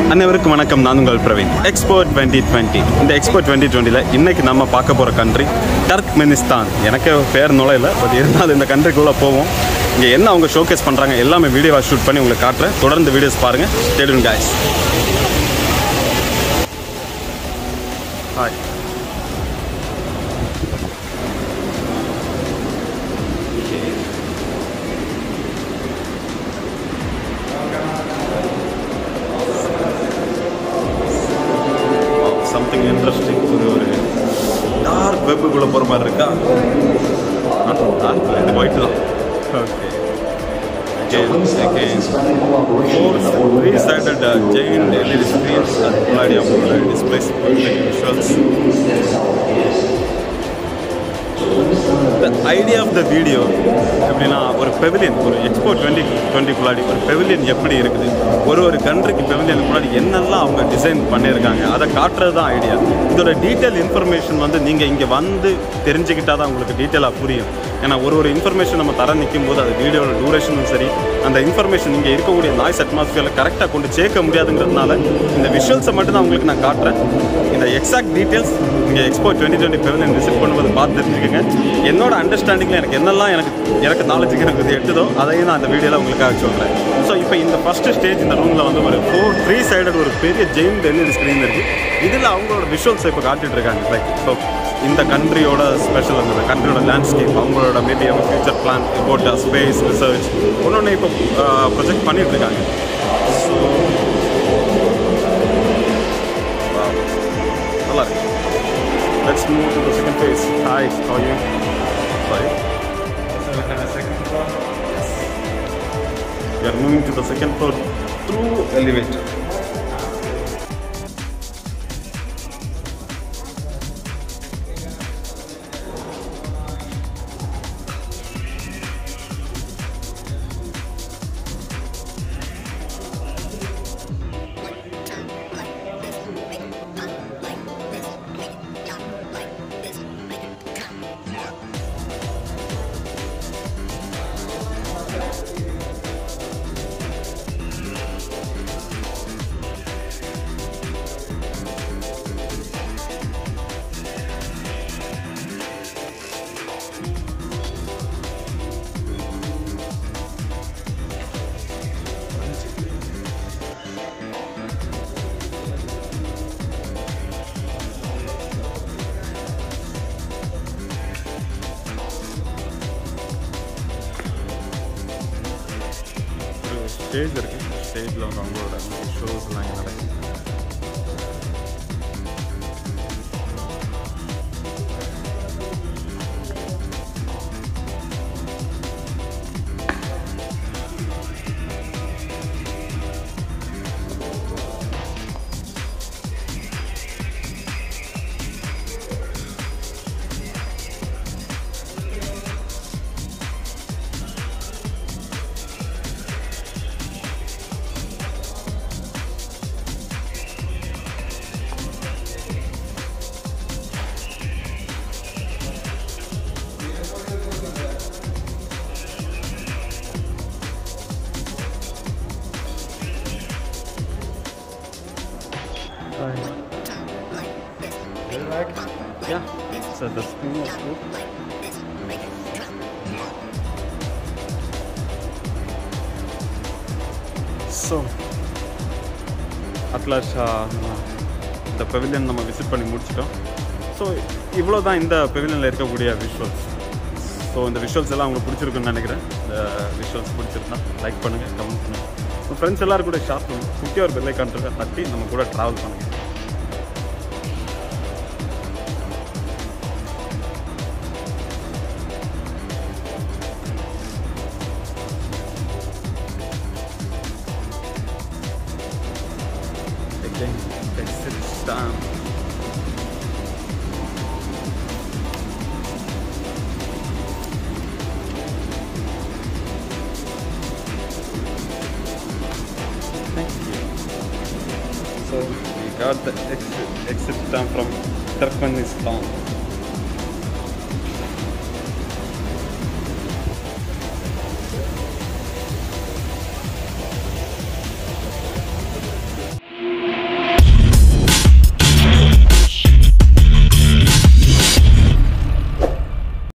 அனைவருக்கும் வணக்கம். நான் உங்கள் பிரவீன். எக்ஸ்போ 2020. இந்த எக்ஸ்போ 2020ல இன்னைக்கு நம்ம பார்க்க போகிற கண்ட்ரி டர்க்மெனிஸ்தான். எனக்கு பேர் நுழையில, பட் இருந்தாலும் இந்த கண்ட்ரிக்குள்ளே போவோம். இங்கே என்ன அவங்க ஷோகேஸ் பண்ணுறாங்க எல்லாமே வீடியோவாக ஷூட் பண்ணி உங்களுக்கு காட்டுறேன். தொடர்ந்து வீடியோஸ் பாருங்கள். Stay tuned guys. Hi. Something interesting. ஒரு டார்க் வெப்புக்குள்ளே போகிற மாதிரி இருக்கா? டார்க் இது ஒயிட் தான். Okay. Three-sided giant LED screens that displays perfect visuals. The idea of the video எப்படின்னா, ஒரு பெவிலியன், ஒரு எக்ஸ்போ 2020 ஒரு பெவிலியன் எப்படி இருக்குது, ஒரு கண்ட்ரிக்கு பெவிலியன் முன்னாடி என்னெல்லாம் அவங்க டிசைன் பண்ணியிருக்காங்க அதை காட்டுறது தான் ஐடியா. இதோட டீட்டெயில் இன்ஃபர்மேஷன் வந்து நீங்கள் இங்கே வந்து தெரிஞ்சுக்கிட்டால் தான் உங்களுக்கு டீட்டெயிலாக புரியும். ஏன்னா ஒரு இன்ஃபர்மேஷன் நம்ம தர நிற்கும் போது அது வீடியோட டூரேஷனும் சரி, அந்த இன்ஃபர்மேஷன் இங்கே இருக்கக்கூடிய நாய்ஸ் அட்மாஸ்ஃபியரில் கரெக்டாக கொண்டு சேர்க்க முடியாதுங்கிறதுனால இந்த விஷுவல்ஸை மட்டும் தான் உங்களுக்கு நான் காட்டுறேன். இந்த எக்ஸாக்ட் டீட்டெயில்ஸ் இங்கே எக்ஸ்போ 2020 பெவிலியன் விசிட் பண்ணும்போது பார்த்து தெரிஞ்சுக்கோங்க. என்னோட அண்டர்ஸ்டாண்டிங்கில் எனக்கு என்னெல்லாம் எனக்கு நாலேஜுக்கு எனக்கு எட்டுதோ அதையும் நான் அந்த வீடியோவில் உங்களுக்காக சொல்கிறேன். ஸோ இப்போ இந்த ஃபஸ்ட்டு ஸ்டேஜ் இந்த ரூமில் வந்து ஒரு 3-sided ஒரு பெரிய ஜெயிண்ட் LED ஸ்க்ரீன் இருக்குது. இதில் அவங்களோட விஷுவல்ஸை இப்போ காட்டிகிட்டு இருக்காங்க. லைக் ஸோ இந்த கண்ட்ரியோட ஸ்பெஷல், அந்த கண்ட்ரியோட லேண்ட்ஸ்கேப், அவங்களோட மேபி அவங்க future plan about space research ஒன்று இப்போ ப்ரொஜெக்ட் பண்ணிட்டு இருக்காங்க. ஸோ நல்லா இருக்கு. Let's move to the second phase. Hi, how are you? Sorry. Second floor. Yes. We are moving to the second floor through elevator. Stage இருக்குது. ஸ்டேஜில் வந்து அவங்களோட ஷோஸ்லாம் இங்கே நடக்குது. Yeah, so the screen was good. So at last இந்த pavilion நம்ம visit பண்ணி முடிச்சிட்டோம். ஸோ இவ்வளோ தான் இந்த பெவிலியனில் இருக்கக்கூடிய விஷுவல்ஸ். ஸோ இந்த விஷுவல்ஸ் எல்லாம் உங்களுக்கு பிடிச்சிருக்குன்னு நினைக்கிறேன். இந்த விஷுவல்ஸ் பிடிச்சிருந்தா லைக் பண்ணுங்கள், கமெண்ட் பண்ணுங்கள். உங்கள் ஃப்ரெண்ட்ஸ் எல்லோரும் கூட ஷேர் பண்ணுங்கள். குட்டியாக ஒரு பெல் ஐக்கான் இருக்கா தட்டி நம்ம கூட ட்ராவல் பண்ணுங்கள். Exit down. Thank you. So we got the exit down from Turkmenistan.